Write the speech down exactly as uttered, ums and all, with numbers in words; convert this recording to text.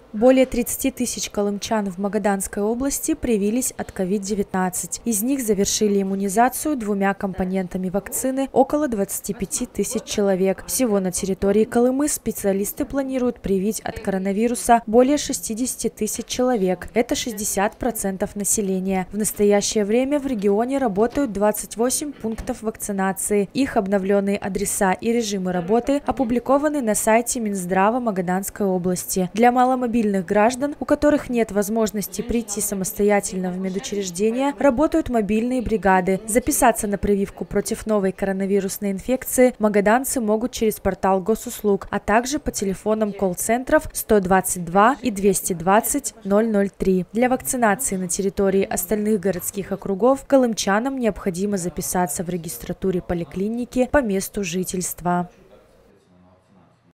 Более тридцати тысяч колымчан в Магаданской области привились от ковид девятнадцать. Из них завершили иммунизацию двумя компонентами вакцины около двадцати пяти тысяч человек. Всего на территории Колымы специалисты планируют привить от коронавируса более шестидесяти тысяч человек. Это шестьдесят процентов населения. В настоящее время в регионе работают двадцать восемь пунктов вакцинации. Их обновленные адреса и режимы работы опубликованы на сайте Минздрава Магаданской области. Для маломобильных граждан, у которых нет возможности прийти самостоятельно в медучреждение, работают мобильные бригады. Записаться на прививку против новой коронавирусной инфекции магаданцы могут через портал госуслуг, а также по телефонам колл-центров сто двадцать два и двести двадцать ноль ноль три. Для вакцинации на территории остальных городских округов колымчанам необходимо записаться в регистратуре поликлиники по месту жительства.